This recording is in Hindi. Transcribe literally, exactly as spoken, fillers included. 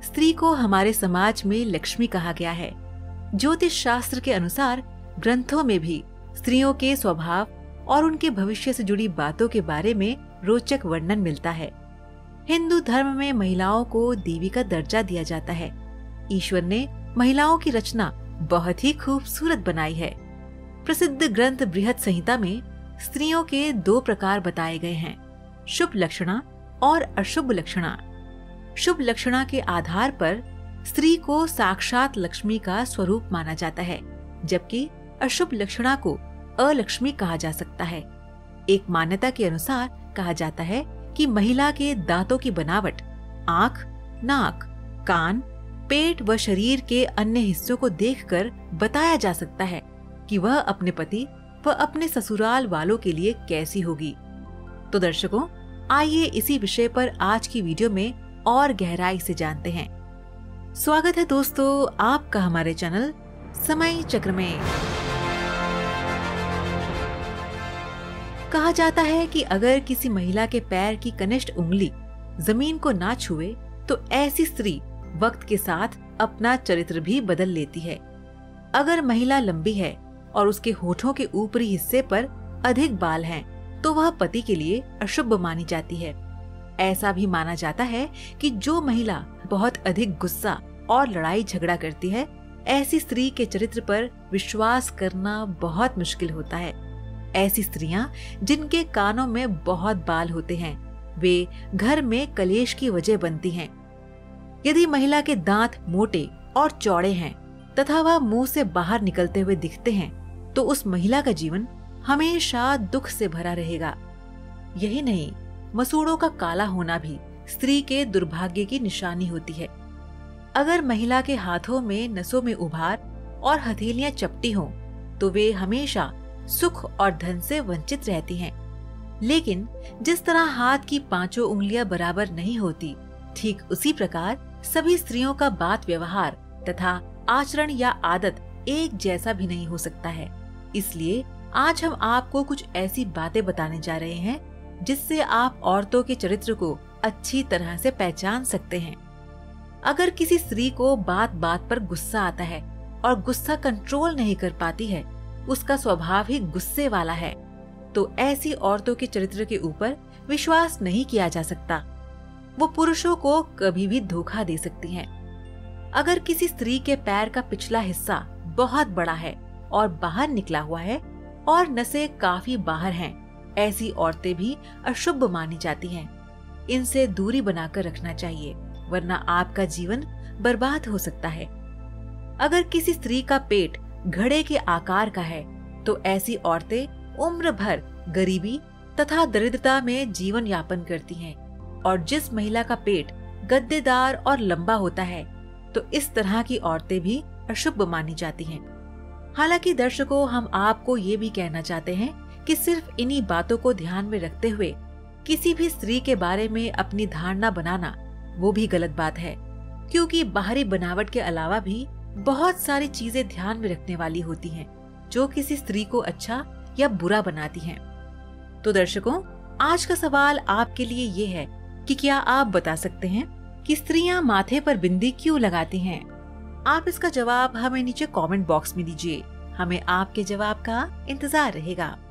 स्त्री को हमारे समाज में लक्ष्मी कहा गया है। ज्योतिष शास्त्र के अनुसार ग्रंथों में भी स्त्रियों के स्वभाव और उनके भविष्य से जुड़ी बातों के बारे में रोचक वर्णन मिलता है। हिंदू धर्म में महिलाओं को देवी का दर्जा दिया जाता है। ईश्वर ने महिलाओं की रचना बहुत ही खूबसूरत बनाई है। प्रसिद्ध ग्रंथ बृहद संहिता में स्त्रियों के दो प्रकार बताए गए हैं, शुभ लक्षणा और अशुभ लक्षणा। शुभ लक्षणा के आधार पर स्त्री को साक्षात लक्ष्मी का स्वरूप माना जाता है, जबकि अशुभ लक्षणा को अलक्ष्मी कहा जा सकता है। एक मान्यता के अनुसार कहा जाता है कि महिला के दांतों की बनावट आंख, नाक, कान, पेट व शरीर के अन्य हिस्सों को देखकर बताया जा सकता है कि वह अपने पति व अपने ससुराल वालों के लिए कैसी होगी। तो दर्शकों, आइए इसी विषय पर आज की वीडियो में और गहराई से जानते हैं। स्वागत है दोस्तों आपका हमारे चैनल समय चक्र में। कहा जाता है कि अगर किसी महिला के पैर की कनिष्ठ उंगली जमीन को ना छुए तो ऐसी स्त्री वक्त के साथ अपना चरित्र भी बदल लेती है। अगर महिला लंबी है और उसके होठों के ऊपरी हिस्से पर अधिक बाल हैं, तो वह पति के लिए अशुभ मानी जाती है। ऐसा भी माना जाता है कि जो महिला बहुत अधिक गुस्सा और लड़ाई झगड़ा करती है, ऐसी स्त्री के चरित्र पर विश्वास करना बहुत मुश्किल होता है। ऐसी स्त्रियां जिनके कानों में बहुत बाल होते हैं, वे घर में कलेश की वजह बनती हैं। यदि महिला के दांत मोटे और चौड़े हैं तथा वह मुंह से बाहर निकलते हुए दिखते हैं, तो उस महिला का जीवन हमेशा दुख से भरा रहेगा। यही नहीं, मसूड़ों का काला होना भी स्त्री के दुर्भाग्य की निशानी होती है। अगर महिला के हाथों में नसों में उभार और हथेलियां चपटी हों, तो वे हमेशा सुख और धन से वंचित रहती हैं। लेकिन जिस तरह हाथ की पांचों उंगलियां बराबर नहीं होती, ठीक उसी प्रकार सभी स्त्रियों का बात व्यवहार तथा आचरण या आदत एक जैसा भी नहीं हो सकता है। इसलिए आज हम आपको कुछ ऐसी बातें बताने जा रहे हैं जिससे आप औरतों के चरित्र को अच्छी तरह से पहचान सकते हैं। अगर किसी स्त्री को बात बात पर गुस्सा आता है और गुस्सा कंट्रोल नहीं कर पाती है, उसका स्वभाव ही गुस्से वाला है, तो ऐसी औरतों के चरित्र के ऊपर विश्वास नहीं किया जा सकता। वो पुरुषों को कभी भी धोखा दे सकती हैं। अगर किसी स्त्री के पैर का पिछला हिस्सा बहुत बड़ा है और बाहर निकला हुआ है और नसें काफी बाहर हैं, ऐसी औरतें भी अशुभ मानी जाती हैं। इनसे दूरी बनाकर रखना चाहिए, वरना आपका जीवन बर्बाद हो सकता है। अगर किसी स्त्री का पेट घड़े के आकार का है, तो ऐसी औरतें उम्र भर गरीबी तथा दरिद्रता में जीवन यापन करती हैं। और जिस महिला का पेट गद्देदार और लंबा होता है, तो इस तरह की औरतें भी अशुभ मानी जाती हैं। हालांकि दर्शकों, हम आपको ये भी कहना चाहते हैं कि सिर्फ इन्हीं बातों को ध्यान में रखते हुए किसी भी स्त्री के बारे में अपनी धारणा बनाना वो भी गलत बात है, क्योंकि बाहरी बनावट के अलावा भी बहुत सारी चीजें ध्यान में रखने वाली होती हैं, जो किसी स्त्री को अच्छा या बुरा बनाती हैं। तो दर्शकों, आज का सवाल आपके लिए ये है कि क्या आप बता सकते हैं कि स्त्रियां माथे पर बिंदी क्यों लगाती हैं? आप इसका जवाब हमें नीचे कमेंट बॉक्स में दीजिए। हमें आपके जवाब का इंतजार रहेगा।